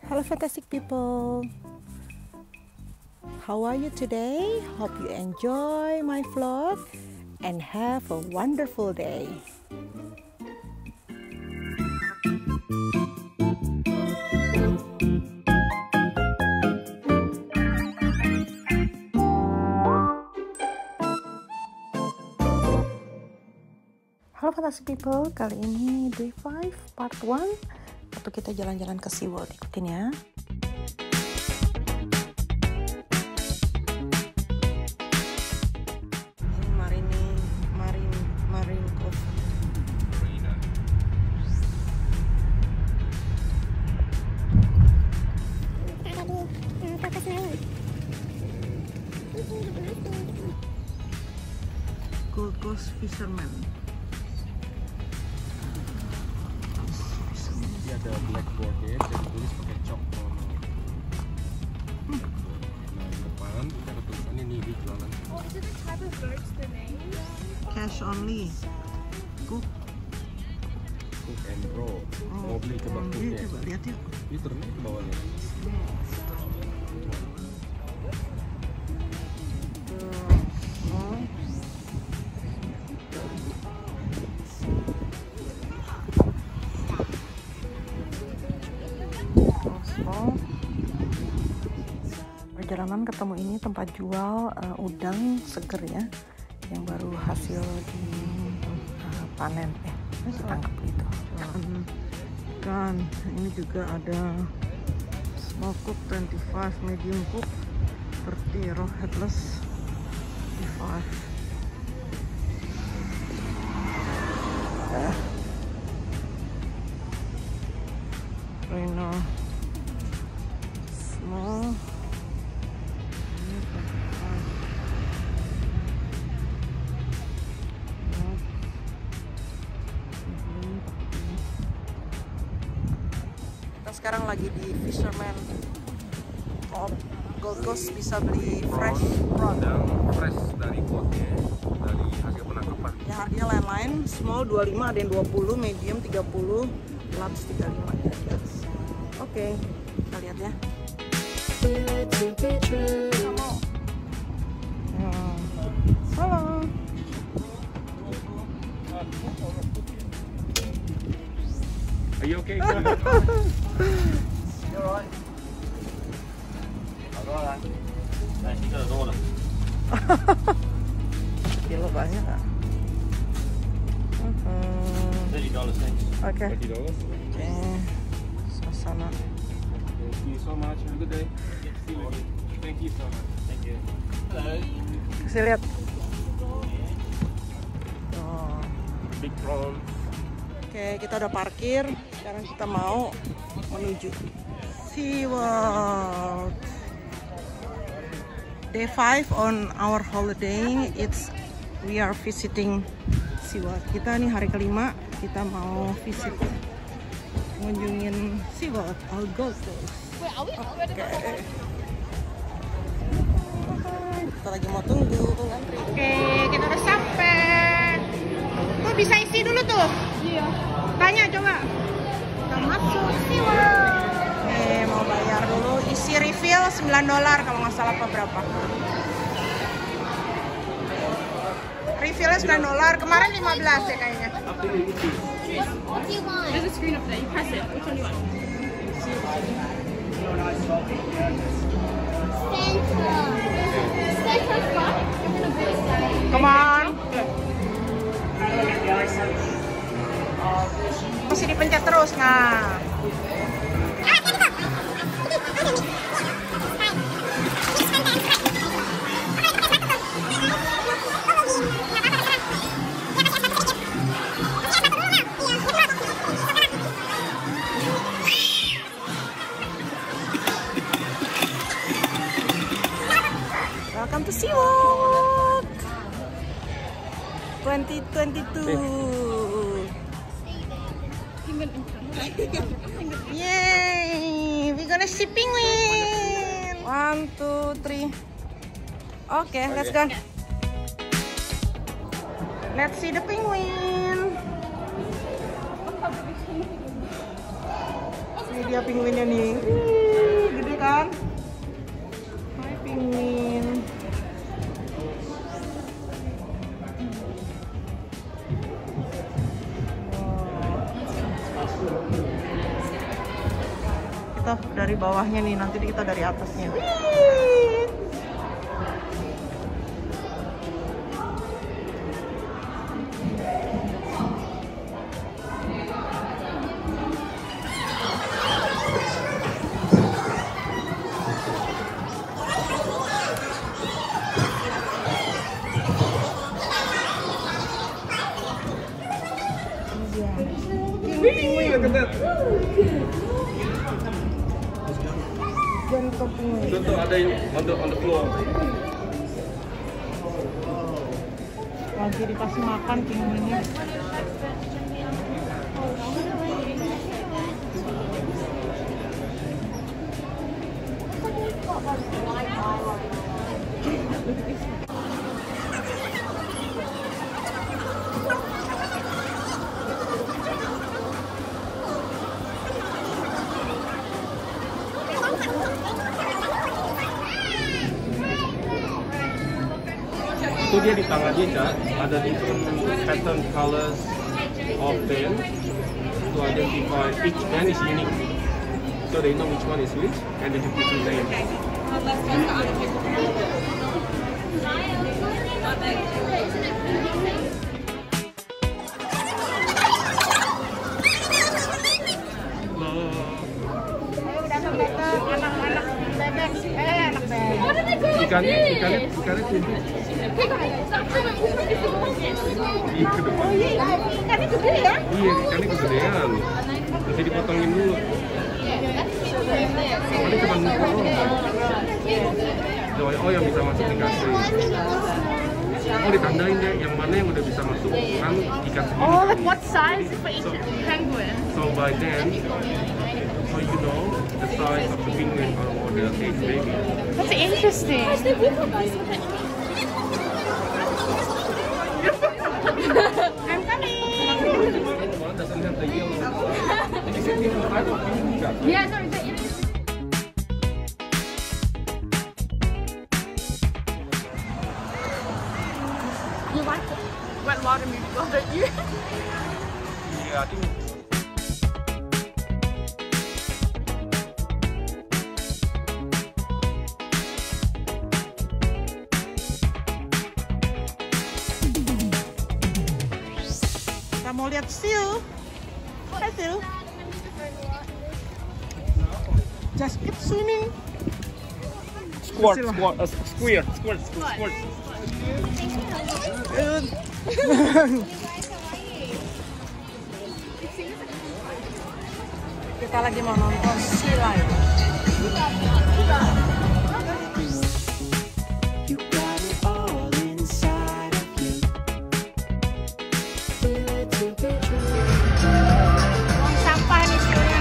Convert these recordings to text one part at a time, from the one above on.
Hello fantastic people, how are you today? Hope you enjoy my vlog and have a wonderful day. Halo fantastic people, kali ini day 5 part 1 waktu kita jalan-jalan ke SeaWorld. Ikutin ya. Ini Marine Cove. Gold Coast Fisherman. Ada blackboardnya, bisa ditulis pakai chalk. Nah, di depan kita ada tulisannya nih di jualan. Cash only. Cook and roll. Mau beli coba cooknya. Coba lihat yuk. Ini turunnya ke bawahnya. Perjalanan ketemu ini tempat jual udang seger ya, yang baru hasil di panen ditangkap gitu. Ikan ini juga ada small cook 25, medium cook 30, raw headless 55. Reno small. Sekarang lagi di Fisherman of Gold Coast, bisa beli fresh prawn. Fresh dari botnya, dari hasil penangkapan. Ya harganya lain-lain, small 25, ada yang 20, medium 30, large 35 ya. Oke, kita lihat ya. Halo. Are you okay? You're right. 好多了，来一个耳朵了。 Kilo banyak nggak? $30 cents. Oke. $30. Oke. Suasana. Thank you so much. Have a good day. Thank you so much. Thank you. Hello. Kasih lihat. Oh. Big prawn. Oke, kita udah parkir. Sekarang kita mau menuju SeaWorld. Day 5 on our holiday. We are visiting SeaWorld. Kita nih hari kelima, kita mau visit, ngunjungin SeaWorld, our Gold Coast. Oke. Kita lagi mau tunggu. Oke, kita udah sampai. Tuh bisa isi dulu tuh. Iya. Tanya coba. Kita masuk SeaWorld. Mau bayar dulu. Isi refill $9 kalau nggak salah apa berapa. Refillnya $9. Kemarin 15 ya kayaknya. What do you want? There's a screen up there. You press it. Which one do you want? Center spot. Come on. Masih dipencet terus, nah. Welcome to SeaWorld 2022. Yay! We're gonna see penguin. 1, 2, 3. Okay, let's go. Let's see the penguin. Ini dia penguinnya nih. kan? Pingin. Kita dari bawahnya nih, nanti kita dari atasnya. Contoh ada yang on the floor. Lagi dikasih makan pinguinnya. Itu dia di tangannya, Cak, ada different pattern colors of pen to identify each pen is unique. So they know which one is which and then you put your name. Ikannya tumbuh. Iya, ke depan. Ikannya gede ya? Iya, ikannya kegedean. Mesti dipotongin dulu. Ini cuma oh yang bisa masuk dikasih. Oh ditandain deh, yang mana yang udah bisa masuk kan ikan segini. Oh, like what size for each penguin? So by then, so you know the size of the penguin or the age baby. That's interesting. I'm coming. Doesn't have the yellow. Is it different type of penguin? Yeah, no, it's you like the wet water movie, well, don't you? Yeah, I think. Kita mau lihat seal. Hai seal. Just keep swimming. Squirt. Kita lagi mau nonton sea lion. Sampah nih sealnya.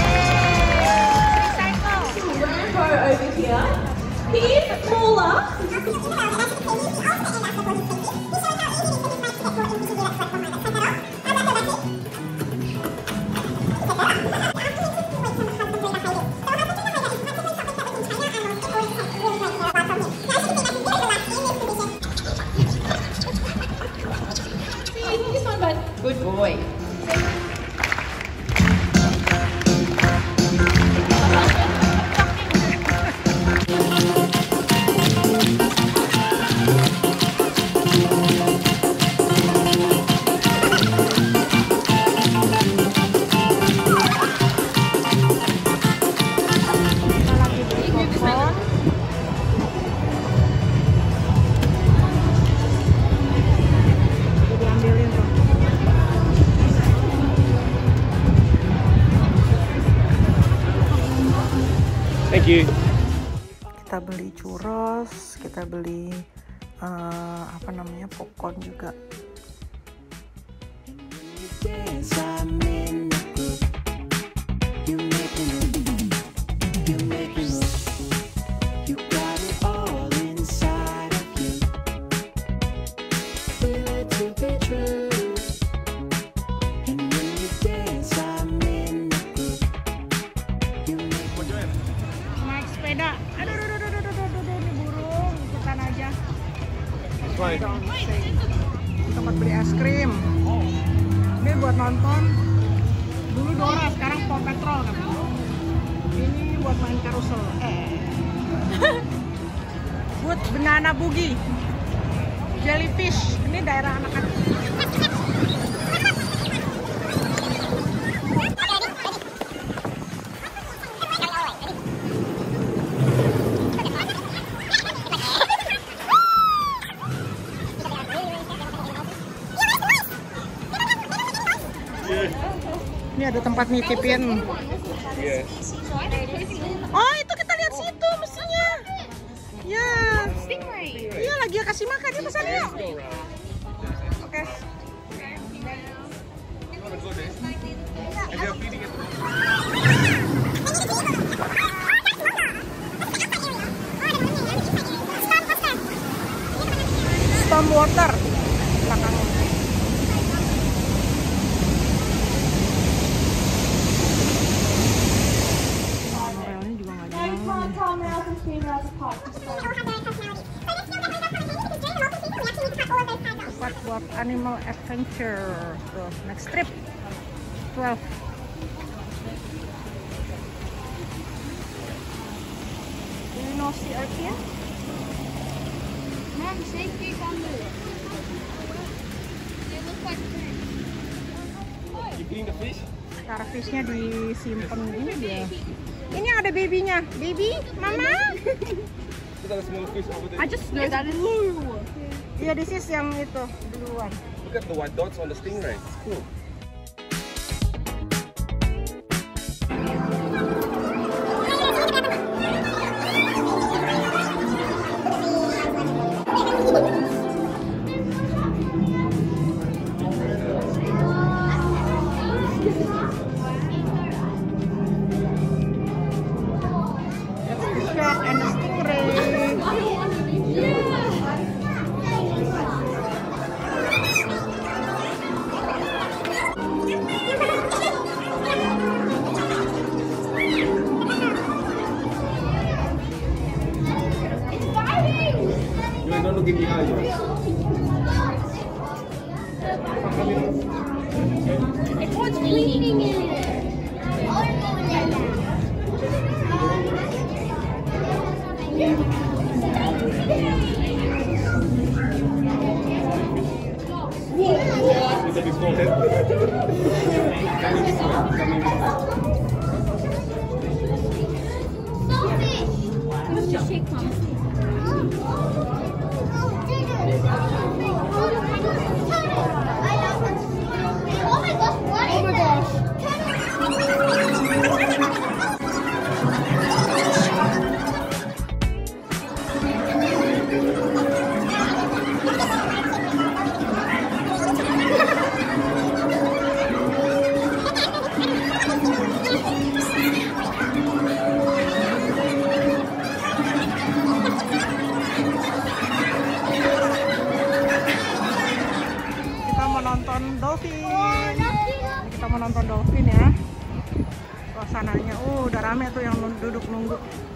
Recycle. Over here. He's smaller. Good boy. Thank you. Kita beli churros, kita beli apa namanya, popcorn juga. Bye. Tempat beli es krim. Ini buat nonton. Dulu Dora, sekarang Paw Patrol kan. Ini buat main karusel. Buat banana boogie. Jellyfish. Ini daerah anak-anak. Ini ada tempat nitipin. Oh, itu kita lihat situ mestinya. Ya. Iya, lagi kasih makan ya pesan yuk. Oke. Storm water belakang. Tempat buat animal adventure. Tuh, next trip 12. Do you know sea urchin? Mom, say cucumber. They look like fish. You clean the fish? Starfishnya disimpan ini dia. Ini ada babynya. Baby, mama. Look at the small fish over there. I just know that is blue. Iya, this is yang itu duluan. Look at the white dots on the stingray. It's cool. And the stingray. You don't look in the eye, It's what's bleeding in it. Look at his forehead. Let's just shake them. Oh my gosh, what is this? Kita mau nonton dolphin. Kita mau nonton dolphin ya. Suasananya, udah rame tuh yang duduk nunggu.